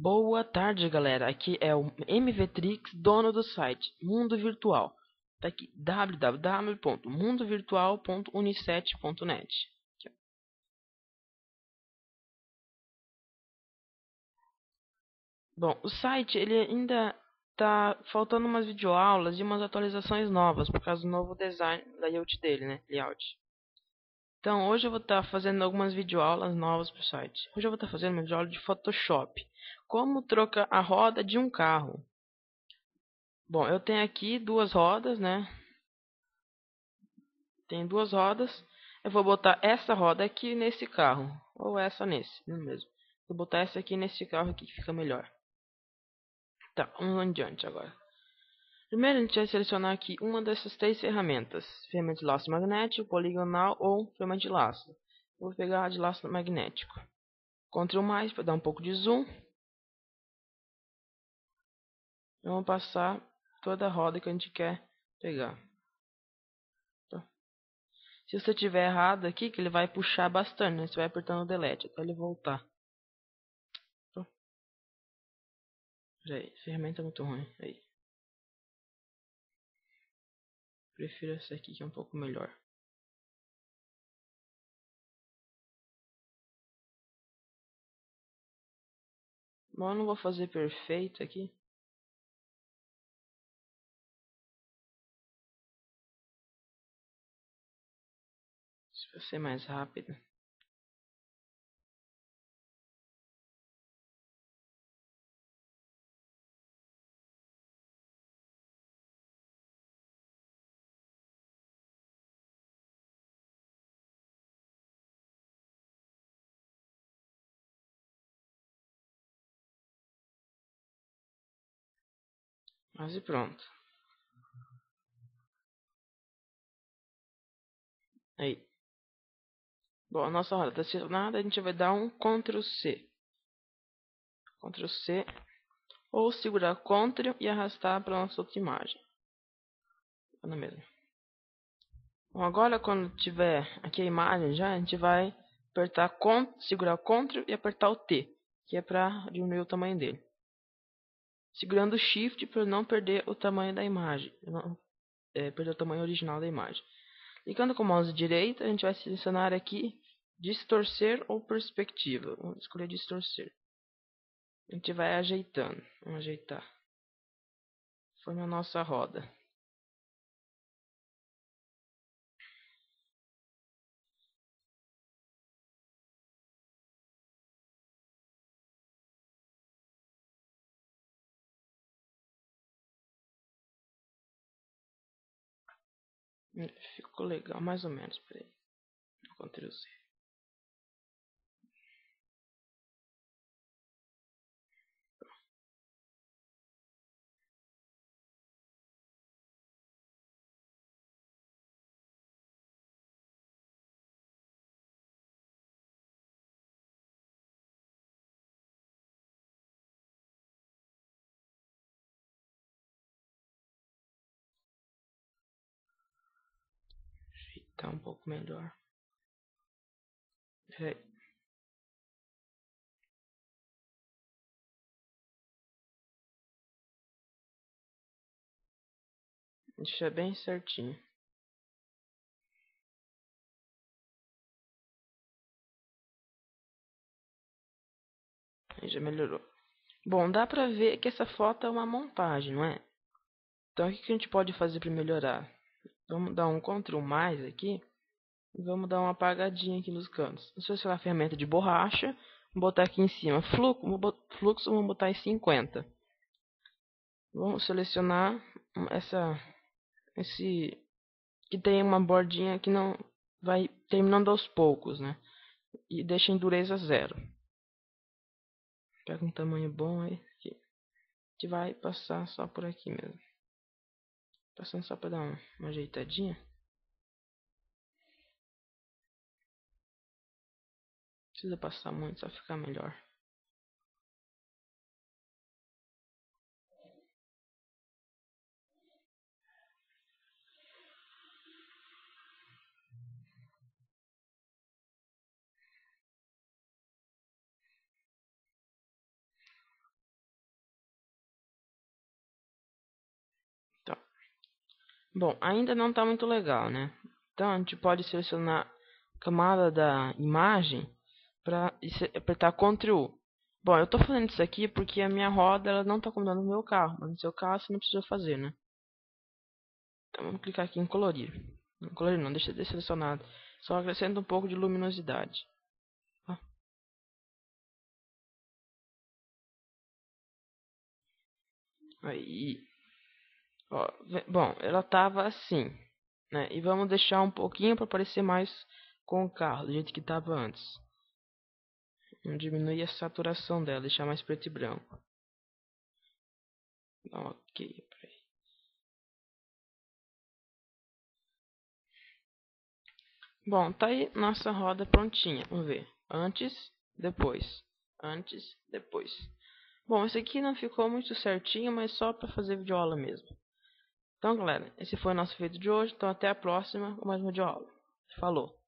Boa tarde, galera. Aqui é o MVTrix, dono do site Mundo Virtual. Tá aqui www.mundovirtual.unicet.net. Bom, o site ele ainda tá faltando umas videoaulas e umas atualizações novas por causa do novo design layout dele, né? Layout. Então, hoje eu vou estar fazendo algumas videoaulas novas para o site. Hoje eu vou estar fazendo uma videoaula de Photoshop. Como trocar a roda de um carro. Bom, eu tenho aqui duas rodas, né? Tem duas rodas. Eu vou botar essa roda aqui nesse carro. Ou essa nesse, não mesmo. Vou botar essa aqui nesse carro aqui que fica melhor. Tá, vamos adiante agora. Primeiro a gente vai selecionar aqui uma dessas três ferramentas. Ferramenta de laço magnético, poligonal ou ferramenta de laço. Eu vou pegar a de laço magnético. Ctrl mais para dar um pouco de zoom. Vamos passar toda a roda que a gente quer pegar. Se você tiver errado aqui, que ele vai puxar bastante, né? Você vai apertando o delete até ele voltar. Peraí, ferramenta é muito ruim. Aí. Prefiro essa aqui que é um pouco melhor. Bom, eu não vou fazer perfeito aqui. Se vai ser mais rápido. Mas e pronto. Aí. Bom, a nossa roda está selecionada, a gente vai dar um Ctrl C. Ctrl C. Ou segurar Ctrl e arrastar para a nossa outra imagem. Na mesma. Bom, agora quando tiver aqui a imagem já, a gente vai apertar segurar o Ctrl e apertar o T, que é para diminuir o tamanho dele. Segurando o Shift para não perder o tamanho da imagem, não perder o tamanho original da imagem. Clicando com o mouse direito, a gente vai selecionar aqui distorcer ou perspectiva. Vamos escolher distorcer. A gente vai ajeitando, vamos ajeitar. Forma a nossa roda. Ficou legal, mais ou menos. Peraí. Ctrl C. Ajeitar um pouco melhor. Peraí. Deixa bem certinho. Aí já melhorou. Bom, dá pra ver que essa foto é uma montagem, não é? Então o que a gente pode fazer para melhorar? Vamos dar um Ctrl mais aqui. E vamos dar uma apagadinha aqui nos cantos. Vamos selecionar a ferramenta de borracha. Vamos botar aqui em cima fluxo, vamos botar em 50. Vamos selecionar esse que tem uma bordinha que não vai terminando aos poucos, né? E deixa a endureza 0. Pega um tamanho bom aí. Aqui. A gente vai passar só por aqui mesmo. Passando só para dar uma ajeitadinha. Não precisa passar muito, só ficar melhor. Bom, ainda não está muito legal, né? Então a gente pode selecionar a camada da imagem para apertar Ctrl U. Bom, eu estou fazendo isso aqui porque a minha roda ela não está acomodando o meu carro, mas no seu carro você não precisa fazer, né? Então vamos clicar aqui em colorir. Não, colorir não, deixa selecionado. Só acrescenta um pouco de luminosidade. Ó. Aí, ó, bom, ela estava assim, né? E vamos deixar um pouquinho para parecer mais com o carro, do jeito que estava antes. Vamos diminuir a saturação dela, deixar mais preto e branco. Dá um ok. Bom, tá aí nossa roda prontinha. Vamos ver. Antes, depois. Antes, depois. Bom, esse aqui não ficou muito certinho, mas só para fazer videoaula mesmo. Então, galera, esse foi o nosso vídeo de hoje. Então, até a próxima com mais uma videoaula. Falou!